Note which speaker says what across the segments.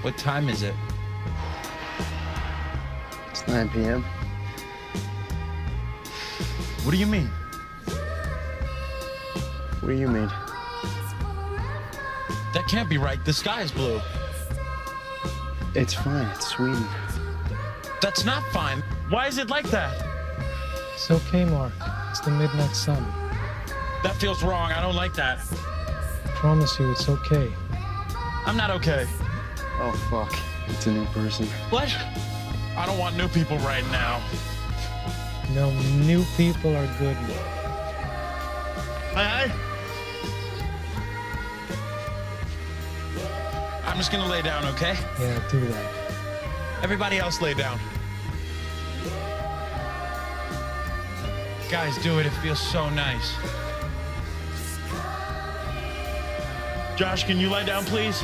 Speaker 1: What time is it?
Speaker 2: It's 9 p.m.
Speaker 1: What do you mean?
Speaker 2: What do you mean?
Speaker 1: That can't be right. The sky is blue.
Speaker 2: It's fine. It's Sweden.
Speaker 1: That's not fine. Why is it like that?
Speaker 3: It's okay, Mark. It's the midnight sun.
Speaker 1: That feels wrong. I don't like that.
Speaker 3: I promise you, it's okay.
Speaker 1: I'm not okay.
Speaker 2: Oh, fuck. It's a new person.
Speaker 1: What? I don't want new people right now.
Speaker 3: No, new people are good.
Speaker 1: Hey. I'm just gonna lay down, okay?
Speaker 3: Yeah, do that.
Speaker 1: Everybody else lay down. Guys, do it. It feels so nice. Josh, can you lay down, please?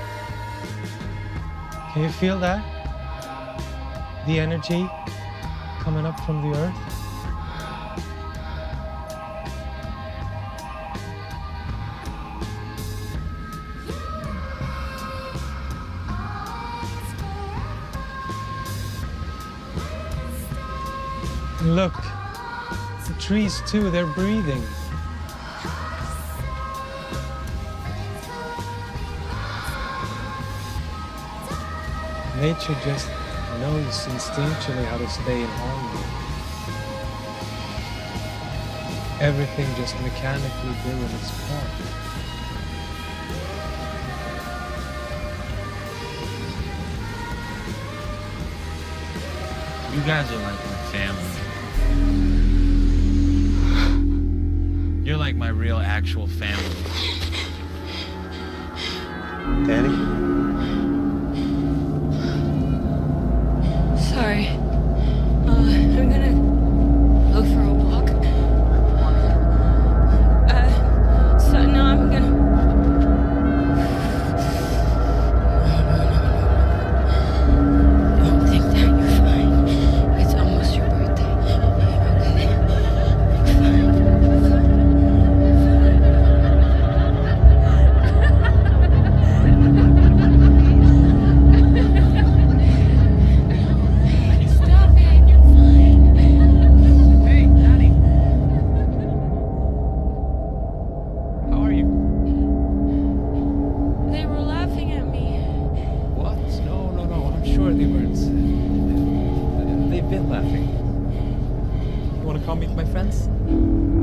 Speaker 3: Can you feel that? The energy coming up from the earth? And look, the trees too, they're breathing. Nature just knows instinctually how to stay in harmony. Everything just mechanically doing its part.
Speaker 1: You guys are like my family. You're like my real, actual family.
Speaker 2: Danny?
Speaker 4: Sorry. I'm gonna go for a walk. So no, I'm gonna... No. Don't think that. You're fine. It's almost your birthday. Okay? You're Stop it. You're fine.
Speaker 1: Hey, Daddy. How are you?
Speaker 4: They were laughing at me.
Speaker 1: What? No. I'm sure they weren't. They've been laughing. You want to come meet my friends?